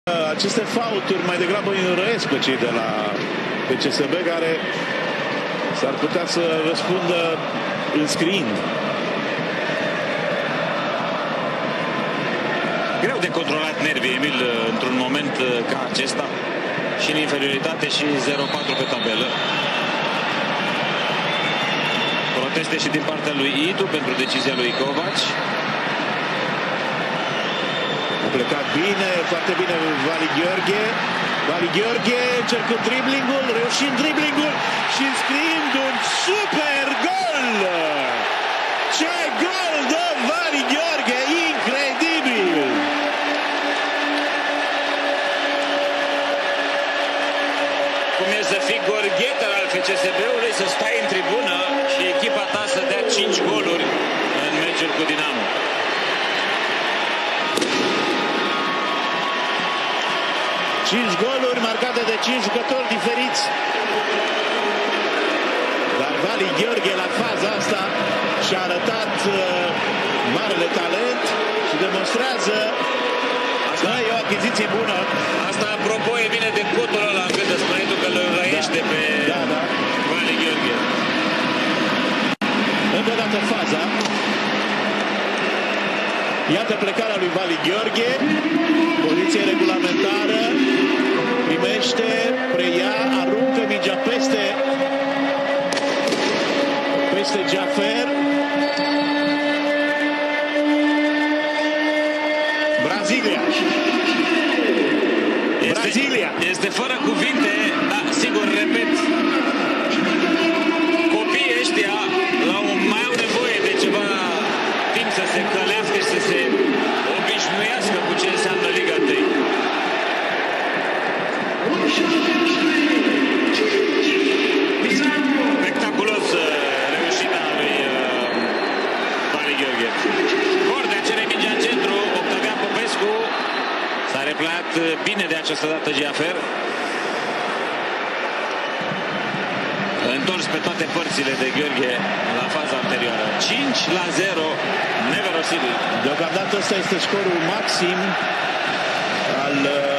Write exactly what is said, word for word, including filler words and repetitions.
Aceste faulturi mai degrabă înrăiesc pe cei de la P C S B, care s-ar putea să răspundă înscriind. Greu de controlat nervii, Emil, într-un moment ca acesta, și în inferioritate și zero patru pe tabelă. Proteste și din partea lui Itu pentru decizia lui Covaci. A plecat bine, foarte bine Vali Gheorghe. Vali Gheorghe încercă driblingul, reușind driblingul și înscriind un super gol! Ce gol de Vali Gheorghe! Incredibil! Cum e să fii gorgheter al F C S B-ului, să stai în tribună și echipa ta să dea cinci goluri în meciul cu Dinamo. cinci goluri marcate de cinci jucători diferiți. Dar Vali Gheorghe la faza asta și-a arătat uh, marele talent și demonstrează. Asta da, e o achiziție bună. Asta, apropo, e bine de cotul ăla încât îți spuneai tu că îl răiește da, pe da, da. Vali Gheorghe. Încă o dată faza. Iată plecarea lui Vali Gheorghe. Poziție regulamentară. Primește, preia, aruncă mingea peste peste Jafer. Brazilia. Este, Brazilia. Este fără cuvinte, dar sigur, repet, copiii ăștia au, mai au nevoie de ceva timp să se călească și să se obișnuiască cu ce înseamnă Liga unu. Spectaculos reușita lui Vali Gheorghe. Cordea cere mingea în centru, Octavian Popescu s-a replat bine de această dată Jafer. Întors pe toate părțile de Gheorghe la faza anterioară. cinci la zero, neverosibil. Deocamdată ăsta este scorul maxim al